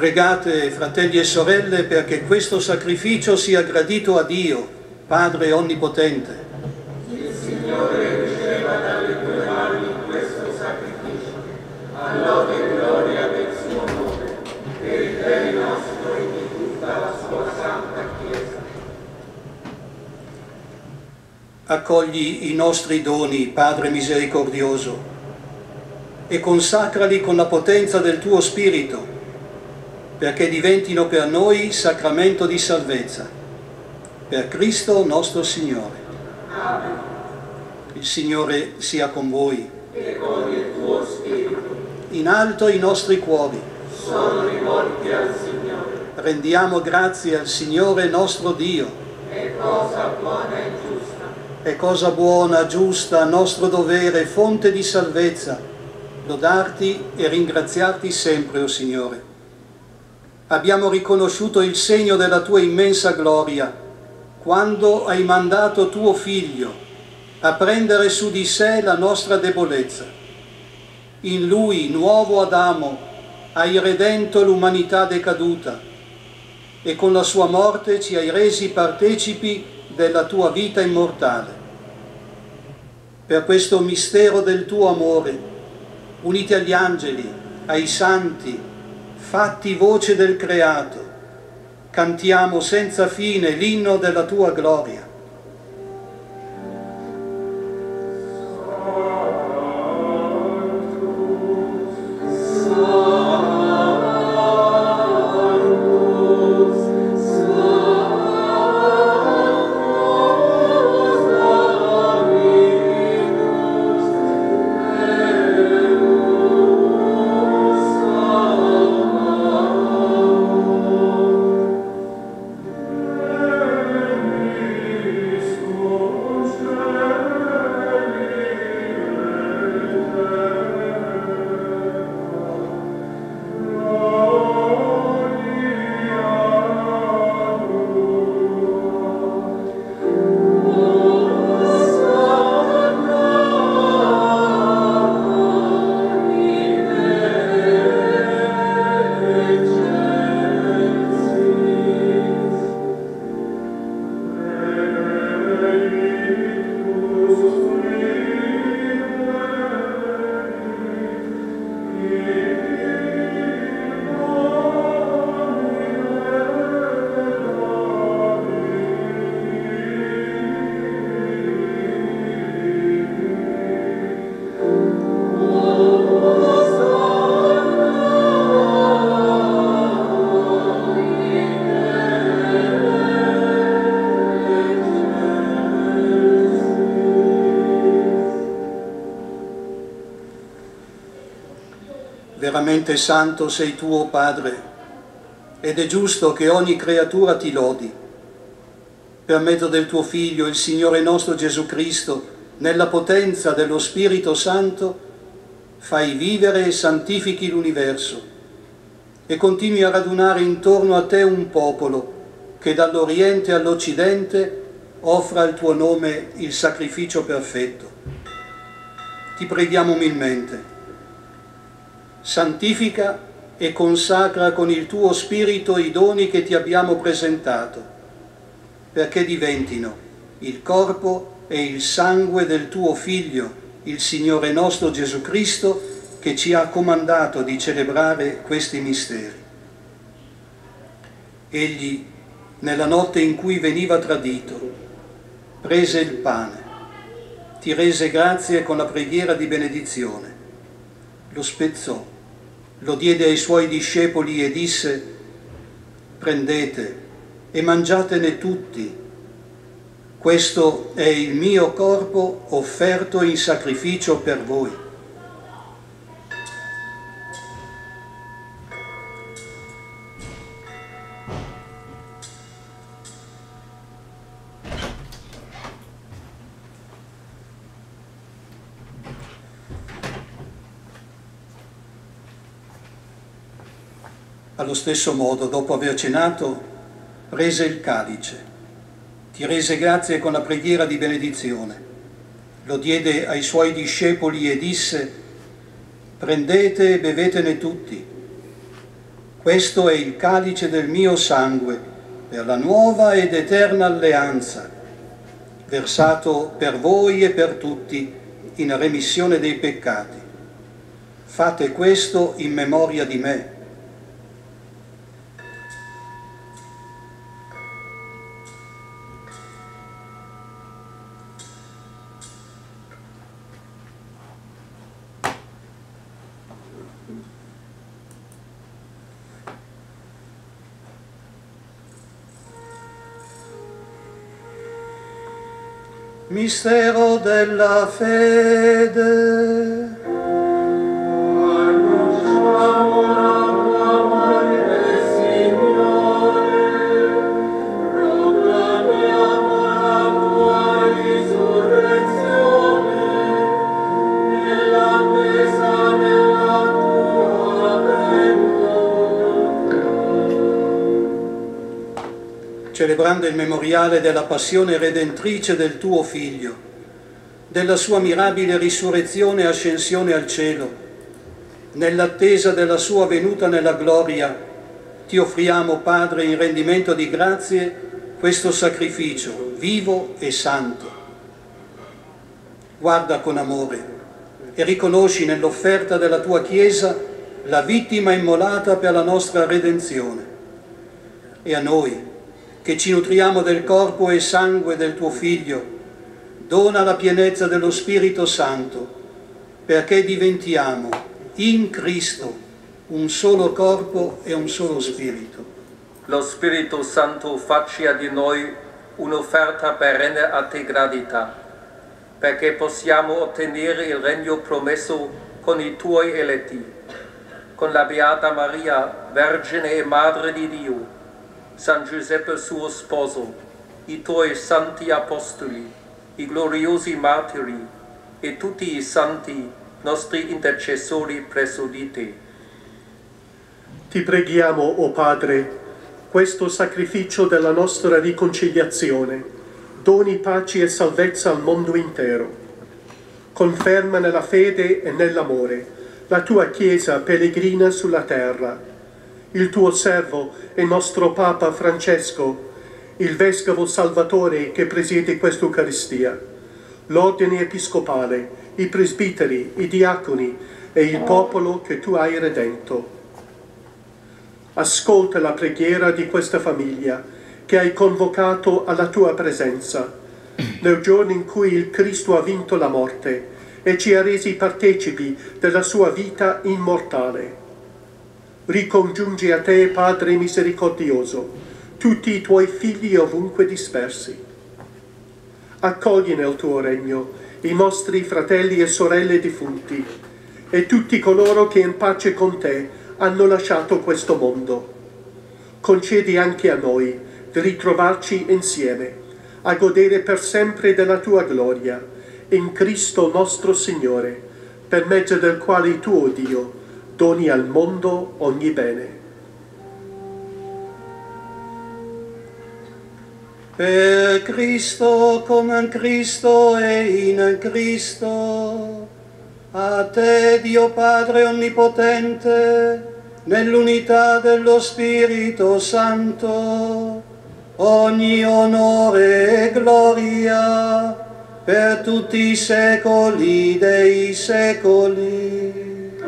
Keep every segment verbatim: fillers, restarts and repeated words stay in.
Pregate, fratelli e sorelle, perché questo sacrificio sia gradito a Dio, Padre Onnipotente. Il Signore riceva dalle tue mani questo sacrificio, a lode e gloria del suo nome, per il bene nostro e di tutta la sua santa Chiesa. Accogli i nostri doni, Padre misericordioso, e consacrali con la potenza del tuo Spirito, perché diventino per noi sacramento di salvezza. Per Cristo nostro Signore. Amen. Il Signore sia con voi. E con il tuo Spirito. In alto i nostri cuori. Sono rivolti al Signore. Rendiamo grazie al Signore nostro Dio. È cosa buona e giusta. È cosa buona, giusta, nostro dovere, fonte di salvezza, lodarti e ringraziarti sempre, o Signore. Abbiamo riconosciuto il segno della tua immensa gloria, quando hai mandato tuo Figlio a prendere su di sé la nostra debolezza. In Lui, nuovo Adamo, hai redento l'umanità decaduta e con la sua morte ci hai resi partecipi della tua vita immortale. Per questo mistero del tuo amore, uniti agli angeli, ai santi, fatti voce del creato, cantiamo senza fine l'inno della tua gloria. Veramente santo sei tu, o Padre, ed è giusto che ogni creatura ti lodi. Per mezzo del tuo Figlio, il Signore nostro Gesù Cristo, nella potenza dello Spirito Santo, fai vivere e santifichi l'universo e continui a radunare intorno a te un popolo che dall'Oriente all'Occidente offra al tuo nome il sacrificio perfetto. Ti preghiamo umilmente. Santifica e consacra con il tuo Spirito i doni che ti abbiamo presentato, perché diventino il corpo e il sangue del tuo Figlio, il Signore nostro Gesù Cristo, che ci ha comandato di celebrare questi misteri. Egli, nella notte in cui veniva tradito, prese il pane, ti rese grazie con la preghiera di benedizione, lo spezzò, lo diede ai suoi discepoli e disse: prendete e mangiatene tutti, questo è il mio corpo offerto in sacrificio per voi. Allo stesso modo, dopo aver cenato, prese il calice, ti rese grazie con la preghiera di benedizione, lo diede ai suoi discepoli e disse: prendete e bevetene tutti, Questo è il calice del mio sangue, per la nuova ed eterna alleanza, versato per voi e per tutti in remissione dei peccati. Fate questo in memoria di me. Mistero della fede. Annunciamo la tua morte, Signore, proclamiamo la tua risurrezione, nell'attesa della tua venuta. Celebrando il memoriale della passione redentrice del tuo Figlio, della sua mirabile risurrezione e ascensione al cielo, nell'attesa della sua venuta nella gloria, ti offriamo, Padre, in rendimento di grazie, questo sacrificio vivo e santo. Guarda con amore e riconosci nell'offerta della tua Chiesa la vittima immolata per la nostra redenzione. E a noi, che ci nutriamo del corpo e sangue del tuo Figlio, dona la pienezza dello Spirito Santo, perché diventiamo in Cristo un solo corpo e un solo Spirito. Lo Spirito Santo faccia di noi un'offerta perenne a te gradita, perché possiamo ottenere il regno promesso con i tuoi eletti, con la Beata Maria, Vergine e Madre di Dio, San Giuseppe suo sposo, i tuoi santi apostoli, i gloriosi martiri e tutti i santi nostri intercessori presso di te. Ti preghiamo, o Padre, questo sacrificio della nostra riconciliazione doni pace e salvezza al mondo intero. Conferma nella fede e nell'amore la tua Chiesa pellegrina sulla terra, il tuo servo e nostro Papa Francesco, il Vescovo Salvatore che presiede questa Eucaristia, l'ordine episcopale, i presbiteri, i diaconi e il popolo che tu hai redento. Ascolta la preghiera di questa famiglia che hai convocato alla tua presenza, nel giorno in cui il Cristo ha vinto la morte e ci ha resi partecipi della sua vita immortale. Ricongiungi a te, Padre misericordioso, tutti i tuoi figli ovunque dispersi. Accogli nel tuo regno i nostri fratelli e sorelle defunti e tutti coloro che in pace con te hanno lasciato questo mondo. Concedi anche a noi di ritrovarci insieme, a godere per sempre della tua gloria, in Cristo nostro Signore, per mezzo del quale tu, o Dio, doni al mondo ogni bene. Per Cristo, con Cristo e in Cristo, a te, Dio Padre Onnipotente, nell'unità dello Spirito Santo, ogni onore e gloria per tutti i secoli dei secoli.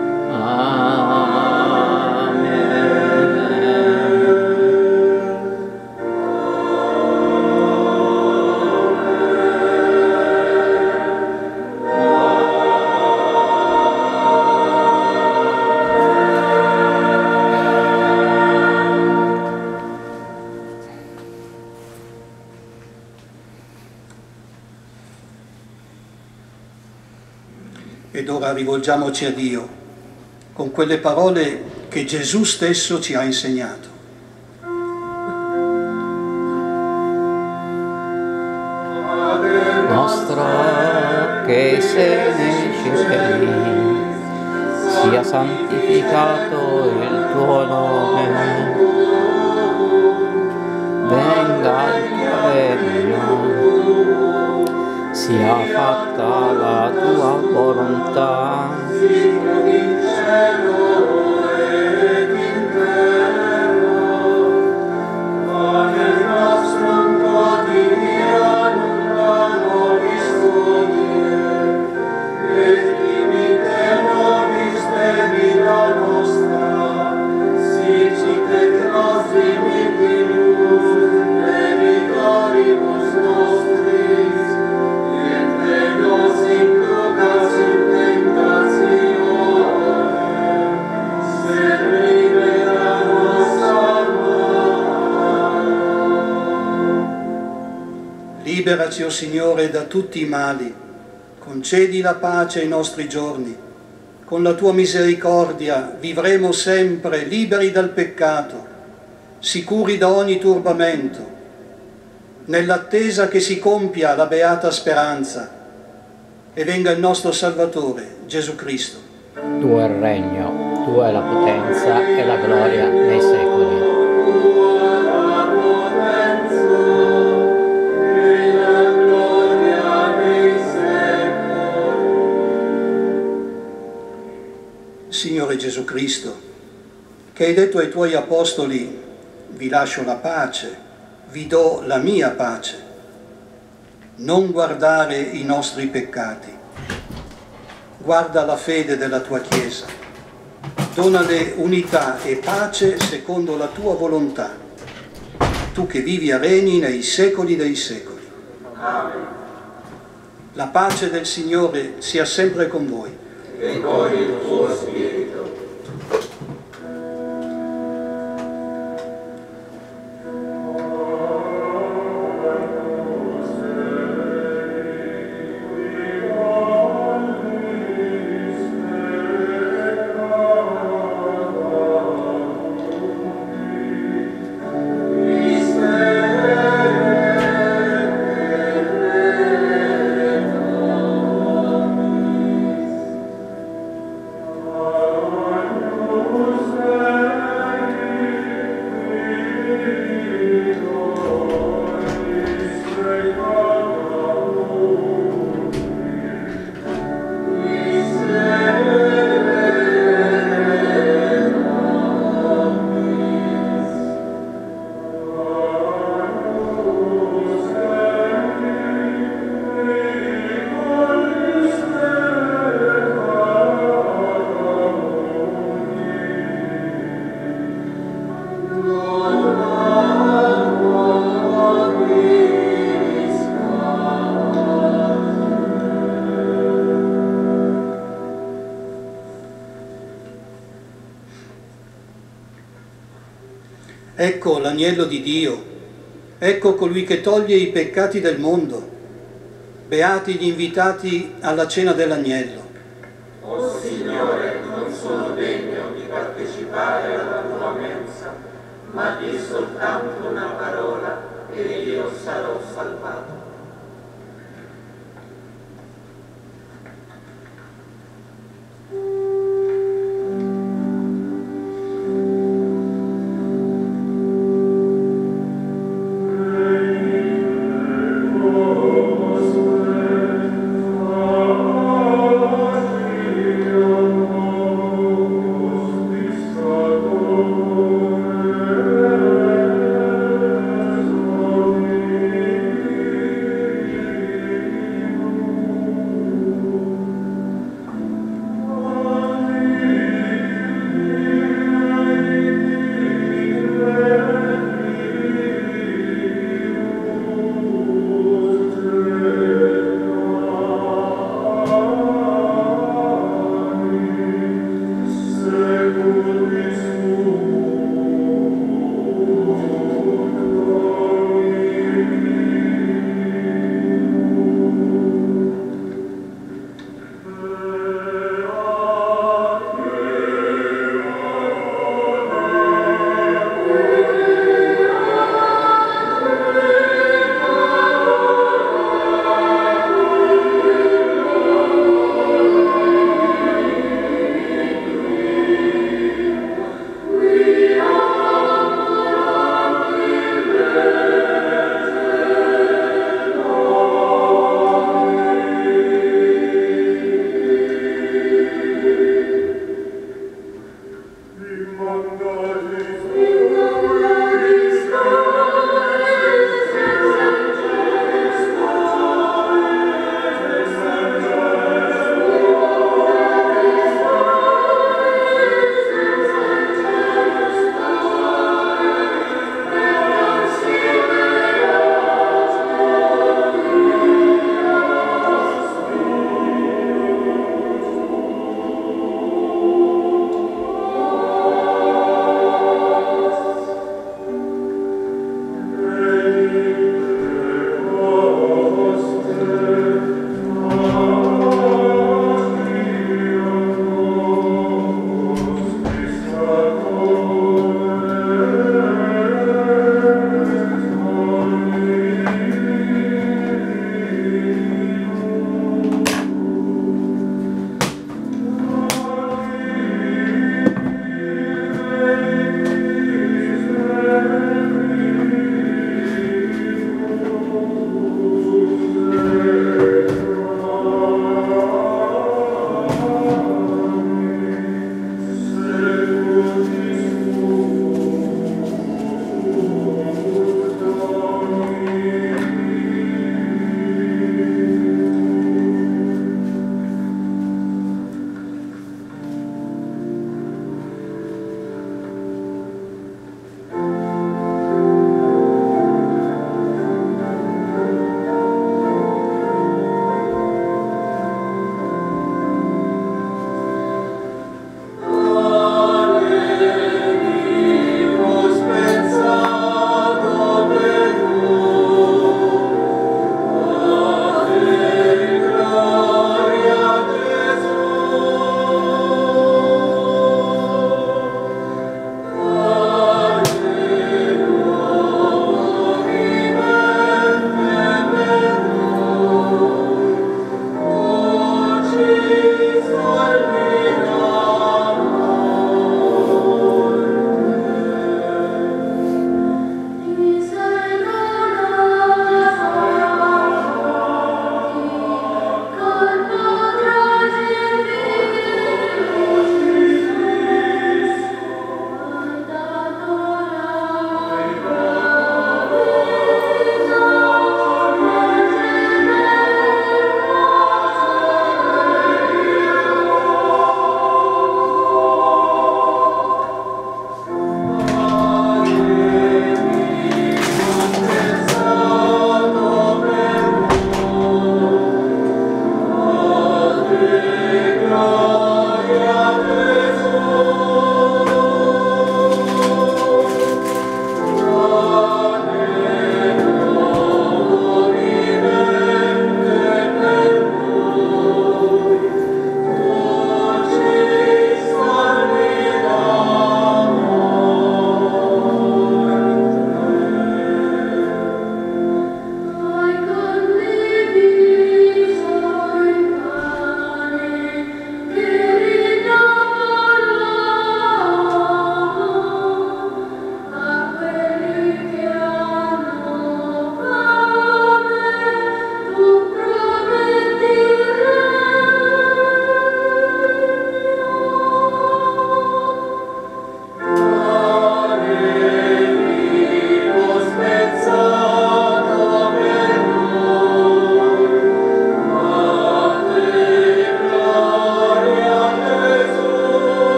Ed ora rivolgiamoci a Dio con quelle parole che Gesù stesso ci ha insegnato. Nostro che sei nei cieli, sia santificato il tuo nome, venga il tuo regno, sia fatta la tua volontà, in cielo ed in terra. Liberaci, o Signore, da tutti i mali, concedi la pace ai nostri giorni. Con la tua misericordia vivremo sempre liberi dal peccato, sicuri da ogni turbamento, nell'attesa che si compia la beata speranza e venga il nostro Salvatore, Gesù Cristo. Tuo è il regno, tua è la potenza e la gloria nei secoli. Signore Gesù Cristo, che hai detto ai tuoi apostoli: vi lascio la pace, vi do la mia pace, non guardare i nostri peccati, guarda la fede della tua Chiesa, donale unità e pace secondo la tua volontà, tu che vivi e regni nei secoli dei secoli. Amen. La pace del Signore sia sempre con voi. E con il tuo spirito. Ecco l'agnello di Dio, ecco colui che toglie i peccati del mondo. Beati gli invitati alla cena dell'agnello. O Signore, non sono degno di partecipare alla tua mensa, ma di soltanto una parola e io sarò salvato.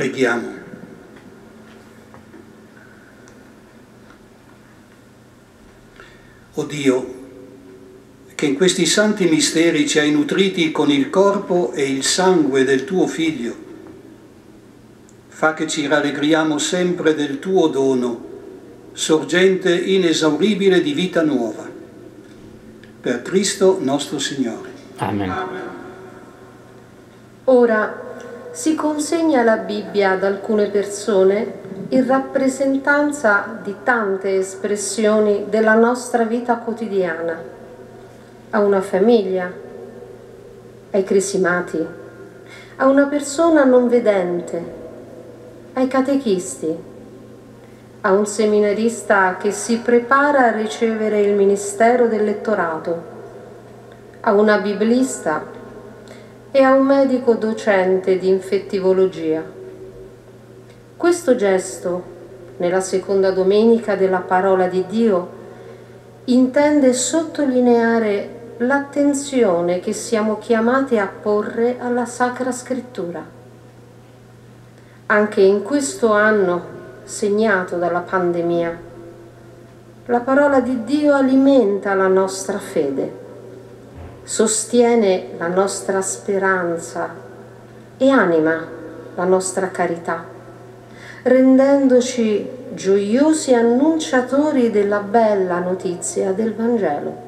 Preghiamo. O Dio, che in questi santi misteri ci hai nutriti con il corpo e il sangue del tuo Figlio, fa che ci rallegriamo sempre del tuo dono, sorgente inesauribile di vita nuova. Per Cristo nostro Signore. Amen. Ora si consegna la Bibbia ad alcune persone in rappresentanza di tante espressioni della nostra vita quotidiana, a una famiglia, ai cresimati, a una persona non vedente, ai catechisti, a un seminarista che si prepara a ricevere il ministero del lettorato, a una biblista e a un medico docente di infettivologia. Questo gesto, nella seconda domenica della parola di Dio, intende sottolineare l'attenzione che siamo chiamati a porre alla Sacra Scrittura. Anche in questo anno segnato dalla pandemia, la parola di Dio alimenta la nostra fede, sostiene la nostra speranza e anima la nostra carità, rendendoci gioiosi annunciatori della bella notizia del Vangelo.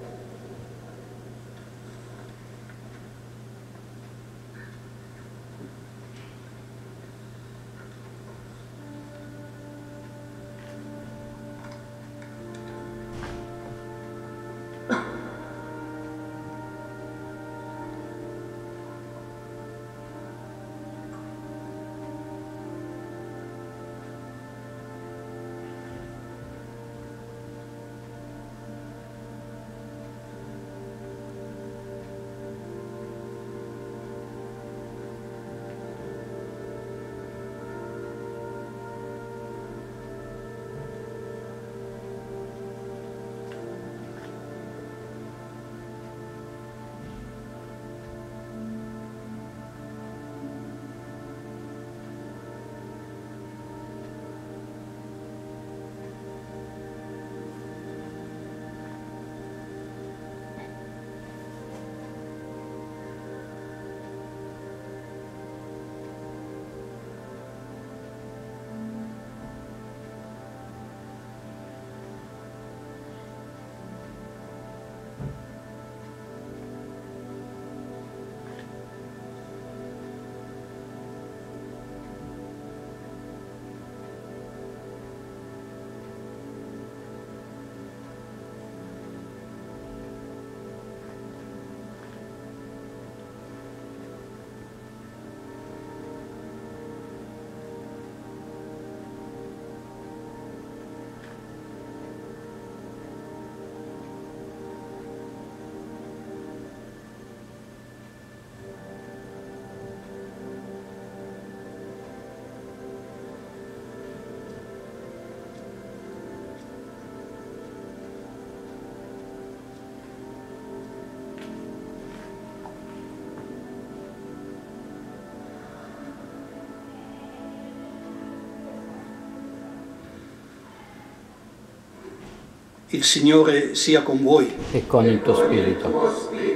Il Signore sia con voi. E con il tuo spirito.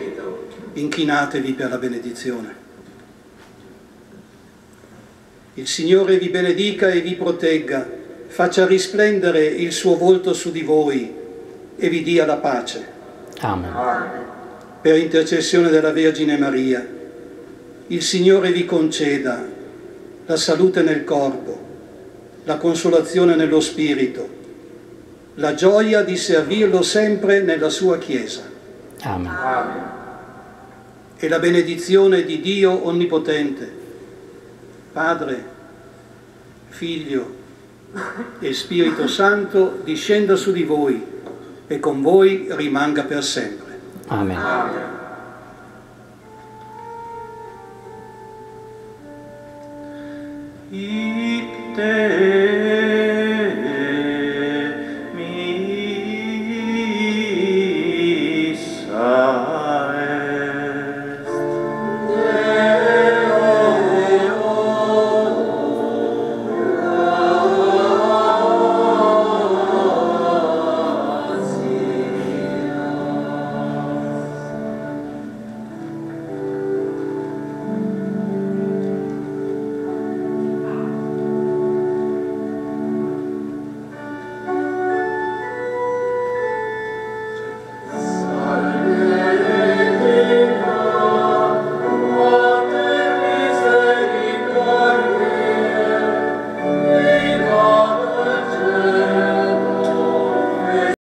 Inchinatevi per la benedizione. Il Signore vi benedica e vi protegga, faccia risplendere il suo volto su di voi e vi dia la pace. Amen. Per intercessione della Vergine Maria, il Signore vi conceda la salute nel corpo, la consolazione nello spirito, la gioia di servirlo sempre nella sua Chiesa. Amen. E la benedizione di Dio Onnipotente, Padre, Figlio e Spirito Santo, discenda su di voi e con voi rimanga per sempre. Amen. Amen.